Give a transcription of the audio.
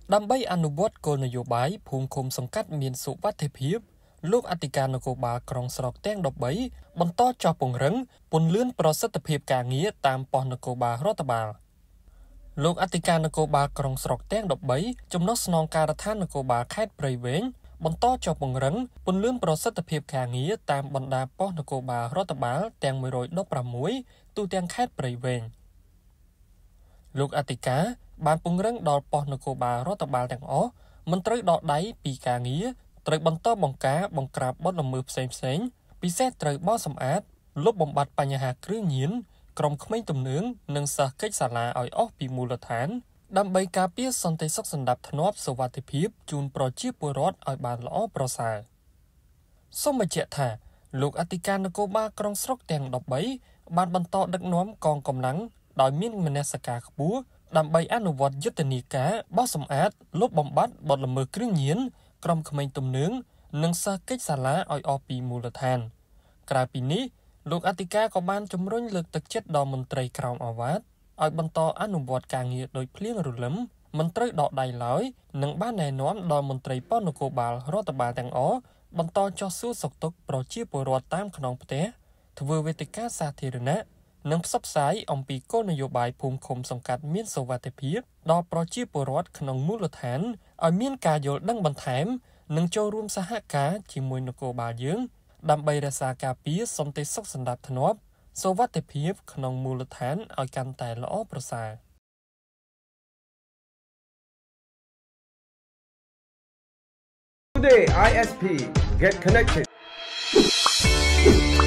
ដើម្បីអនុវត្តគោលនយោបាយភូមិឃុំសង្កាត់មានសុវត្ថិភាពលោកអធិការនគរបាលក្រុងស្រុកទាំង13បន្តចោះពង្រឹងពន្លឿនប្រសិទ្ធភាពការងារតាមប៉ុស្តិ៍នគរបាលរដ្ឋបាលលោកអធិការនគរបាលក្រុងស្រុកទាំង13ចំណុះស្នងការដ្ឋាននគរបាលខេត្តព្រៃវែងបន្តចុះពង្រឹងពន្លឿនប្រសិទ្ធភាពការងារតាមបណ្ដាប៉ុស្តិ៍នគរបាលរដ្ឋបាលទាំង116ទូទាំងខេត្តព្រៃវែងលោកអធិការបានពង្រឹងដល់ប៉ុស្តិ៍នគរបាលរដ្ឋបាលទាំងអស់មិនត្រូវដកដៃពីការងារត្រូវបន្តបង្ការបង្ក្រាបបទល្មើសផ្សេងៗពិសេសត្រូវបោសសម្អាតលុបបំបាត់បញ្ហាគ្រឿងញៀនក្រុមក្មេងទំនើងនិងសិស្សកិច្ចសាលាឲ្យអស់ពីមូលដ្ឋានដើម្បីការពារសន្តិសុខសណ្ដាប់ធ្នាប់សុវត្ថិភាពជូនប្រជាពលរដ្ឋឲ្យបានល្អប្រសើរសូមបញ្ជាក់ថាលោកអធិការនគរបាលក្រុងស្រុកទាំង13បានបន្តដឹកនាំកងកម្លាំងដោយមានមនសិការខ្ពស់ដើម្បីអនុវត្តយុទ្ធនាការបោះសម្អាតលុបបំបាត់បទល្មើសគ្រឿងញៀនក្រុមក្មេងទំនើងនិងសិស្សកិច្ចសាលាឲ្យអស់ពីមូលដ្ឋានក្រៅពីនេះលោកអធិការក៏បានជំរុញលើកទឹកចិត្តដល់មន្ត្រីក្រមអាវ៉ាតឲ្យបន្តអនុវត្តការងារដោយភ្លៀងរលឹមមិនត្រូវដកដៃឡើយនិងបានណែនាំដល់មន្ត្រីប៉ុស្តិ៍នគរបាលរដ្ឋបាលទាំងអស់បន្តចុះសួរសុខទុក្ខប្រជាពលរដ្ឋតាមខ្នងផ្ទះធ្វើវេទិកាសាធារណៈនិងផ្សព្វផ្សាយអំពីគោលនយោបាយភូមិឃុំសង្កាត់មានសុវត្ថិភាពដល់ប្រជាពលរដ្ឋក្នុងមូលដ្ឋានឲ្យមានការយល់ដឹងបន្ថែមនិងចូលរួមសហការជាមួយនគរបាលយើងដើម្បីរក្សាការពារសន្តិសុខសណ្ដាប់ធ្នាប់សុវត្ថិភាពក្នុងមូលដ្ឋានឲ្យកាន់តែល្អប្រសើរ Today ISP get connected